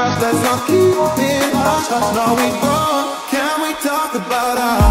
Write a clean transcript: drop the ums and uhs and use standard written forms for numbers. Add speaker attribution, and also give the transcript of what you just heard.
Speaker 1: Let's not keep it hush hush. No, we won't. Can we talk about us?